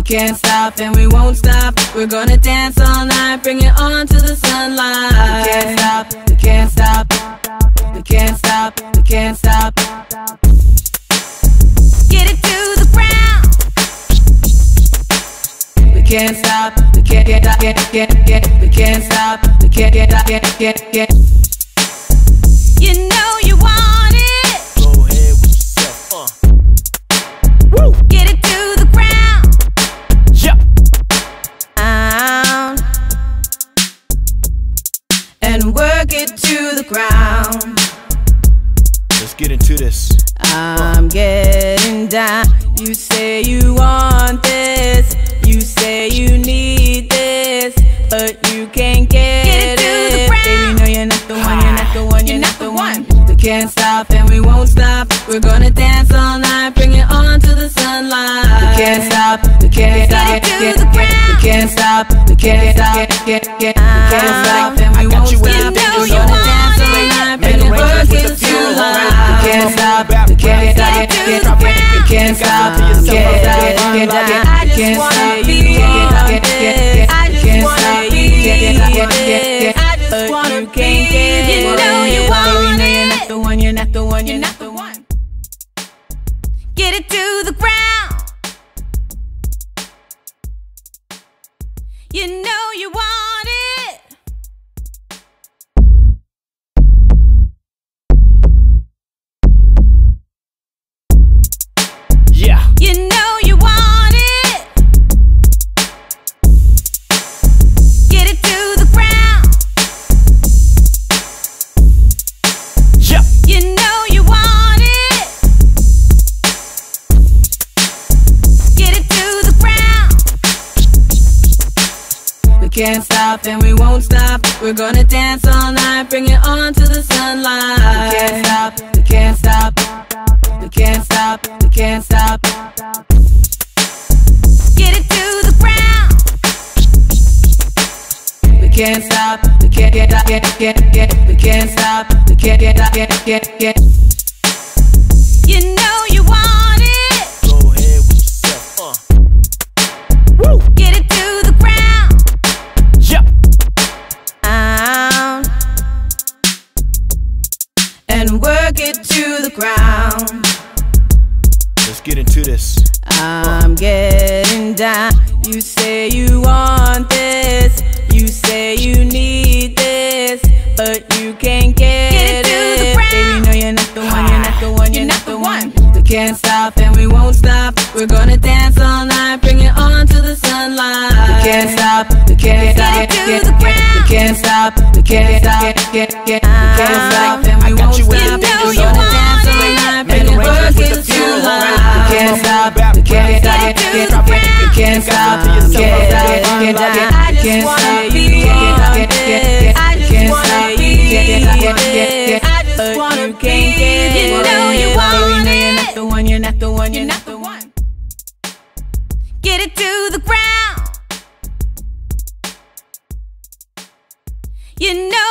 can't stop and we won't stop. We're gonna dance all night, bring it on to the sunlight. We can't stop, we can't stop, we can't stop, we can't stop. Get it to the ground. We can't stop, we can't get, we can't stop, we can't get. You know you want it. Go ahead with yourself, Woo. Get it to the ground. Yeah. And work it to the ground. Let's get into this. I'm getting down. You say you want this, you say you need this, but you can't get it to the ground. Baby, no, you're not the one, you're not the one, you're not the one. We can't stop and we won't stop. We're gonna dance all night, bring it on to the sunlight. We can't stop, we can't stop, Get it to the ground. we can't stop, we can't stop, we can't stop and we won't stop. You know We're you gonna want dance all it. night, bring it work it to the light. We can't stop, we can't stop, we can't stop, we can't stop, we can't stop. I just wanna be on this. I just wanna be this. I just wanna be. You know you want it. You're not the one, you're not the one, you're not the one. Get it to the ground. You know you want it. Yeah. You know you want it. Get it to the ground. Yeah. You know you want it. Get it to the ground. We can't stop and we won't stop. We're gonna dance all night, bring it on to the sunlight. We can't stop, we can't stop, we can't stop, we can't stop. Get it to the ground. We can't stop, we can't we can't stop, we can't get. You know you want it. Go ahead with yourself, Woo. Get it to the ground. Yeah. And work it to the ground. Let's get into this. I'm getting down. You say you want this, you say you need this, but you can't get Get it to the ground. Baby, no, you're not the one, you're not the one, you're not the one. We can't stop and we won't stop. We're gonna dance all night, bring it on to the sunlight. We can't stop, we can't stop, Get it to the ground. we can't stop, we can't stop, we can't stop and we won't you stop. with the We're danger gonna zone. dance all night, bring it work it to the light. We can't stop, we can't stop, we can't stop, we can't stop. I just wanna be on this. I just wanna be this. I just wanna be. You know you want it. You're not the one, you're not the one, you're not the one. Get it to the ground. You know